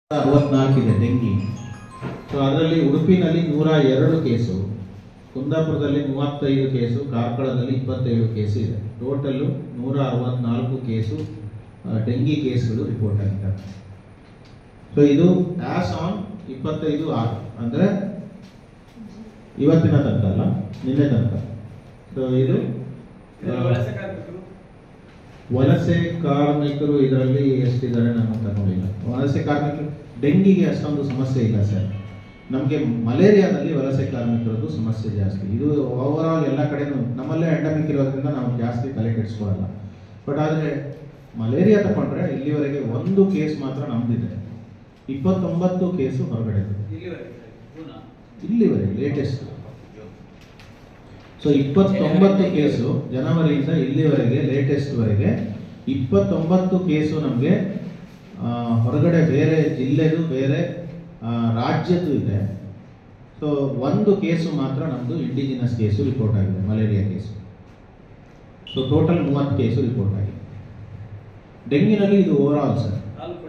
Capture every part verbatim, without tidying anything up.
ಅರವತ್ನಾಲ್ಕು ಇದೆ dengue. So ಅದರಲ್ಲಿ ಉಡುಪಿನಲ್ಲಿ ನೂರ ಎರಡು ಕೇಸು, ಕುಂದಾಪುರದಲ್ಲಿ ಮೂವತ್ತೈದು ಕೇಸು, ಕಾರ್ಕಳದಲ್ಲಿ ಇಪ್ಪತ್ತೇಳು ಕೇಸು ಇದೆ. ಟೋಟಲ್ಲು ನೂರ ಅರವತ್ನಾಲ್ಕು ಕೇಸು ಡೆಂಗಿ ಕೇಸ್ಗಳು ರಿಪೋರ್ಟ್ ಆಗಿದ್ದಾರೆ. ಸೊ ಇದು ಆಸ್ ಆನ್ ಇಪ್ಪತ್ತೈದು ಆರು ಅಂದರೆ ಇವತ್ತಿನ ತನಕ ಅಲ್ಲ, ನಿನ್ನೆ ತನಕ. ಸೊ ಇದು ವಲಸೆ ಕಾರ್ಮಿಕರು ಇದರಲ್ಲಿ ಎಷ್ಟಿದ್ದಾರೆ ನಾನು ತಗೊಳ್ಳಿಲ್ಲ. ವಲಸೆ ಕಾರ್ಮಿಕರು ಡೆಂಗಿಗೆ ಅಷ್ಟೊಂದು ಸಮಸ್ಯೆ ಇಲ್ಲ ಸರ್. ನಮಗೆ ಮಲೇರಿಯಾದಲ್ಲಿ ವಲಸೆ ಕಾರ್ಮಿಕರದ್ದು ಸಮಸ್ಯೆ ಜಾಸ್ತಿ. ಇದು ಓವರ್ ಆಲ್ ಎಲ್ಲ ಕಡೆನೂ ನಮ್ಮಲ್ಲೇ ಎಂಡಮಿಕ್ ಇರೋದ್ರಿಂದ ನಾವು ಜಾಸ್ತಿ ತಲೆ ಕೆಡಿಸ್ಕೊಳ್ಳಲ್ಲ. ಬಟ್ ಆದರೆ ಮಲೇರಿಯಾ ತಗೊಂಡ್ರೆ ಇಲ್ಲಿವರೆಗೆ ಒಂದು ಕೇಸ್ ಮಾತ್ರ ನಮ್ದಿದೆ, ಇಪ್ಪತ್ತೊಂಬತ್ತು ಕೇಸು ಹೊರಗಡೆ ಇಲ್ಲಿವರೆಗೆ ಲೇಟೆಸ್ಟ್. ಸೊ ಇಪ್ಪತ್ತೊಂಬತ್ತು ಕೇಸು ಜನವರಿಯಿಂದ ಇಲ್ಲಿವರೆಗೆ ಲೇಟೆಸ್ಟ್ವರೆಗೆ ಇಪ್ಪತ್ತೊಂಬತ್ತು ಕೇಸು ನಮಗೆ ಹೊರಗಡೆ ಬೇರೆ ಜಿಲ್ಲೆದು ಬೇರೆ ರಾಜ್ಯದ್ದು ಇದೆ. ಸೊ ಒಂದು ಕೇಸು ಮಾತ್ರ ನಮ್ಮದು ಇಂಡಿಜಿನಸ್ ಕೇಸು ರಿಪೋರ್ಟ್ ಆಗಿದೆ, ಮಲೇರಿಯಾ ಕೇಸು. ಸೊ ಟೋಟಲ್ ಮೂವತ್ತು ಕೇಸು ರಿಪೋರ್ಟ್ ಆಗಿದೆ. ಡೆಂಗಿನಲ್ಲಿ ಇದು over all sir.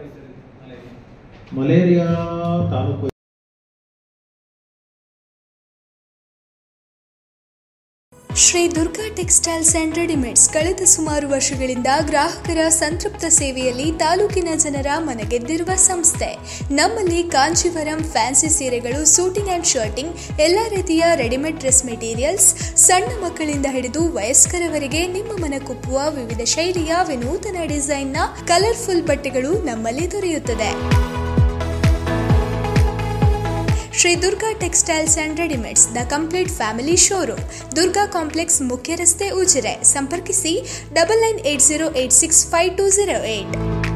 Malaria taluk Shri Durga textiles and readymades ಕಳೆದ ಸುಮಾರು ವರ್ಷಗಳಿಂದ ಗ್ರಾಹಕರ ಸಂತೃಪ್ತ ಸೇವೆಯಲ್ಲಿ ತಾಲೂಕಿನ ಜನರ ಮನಗೆದ್ದಿರುವ ಸಂಸ್ಥೆ. ನಮ್ಮಲ್ಲಿ ಕಾಂಜೀವರಂ ಫ್ಯಾನ್ಸಿ ಸೀರೆಗಳು, ಸೂಟಿಂಗ್ ಅಂಡ್ ಶರ್ಟಿಂಗ್, ಎಲ್ಲ ರೀತಿಯ ರೆಡಿಮೇಡ್ ಡ್ರೆಸ್ ಮೆಟೀರಿಯಲ್ಸ್, ಸಣ್ಣ ಮಕ್ಕಳಿಂದ ಹಿಡಿದು ವಯಸ್ಕರವರೆಗೆ ನಿಮ್ಮ ಮನಕುಪ್ಪುವ ವಿವಿಧ ಶೈಲಿಯ ವಿನೂತನ ಡಿಸೈನ್ನ ಕಲರ್ಫುಲ್ ಬಟ್ಟೆಗಳು ನಮ್ಮಲ್ಲಿ ದೊರೆಯುತ್ತದೆ. Shri Durga textiles and readymades, the complete family showroom, Durga complex, ಮುಖ್ಯ ರಸ್ತೆ, ಉಜಿರೆ. ಸಂಪರ್ಕಿಸಿ double nine eight zero eight six five two zero eight.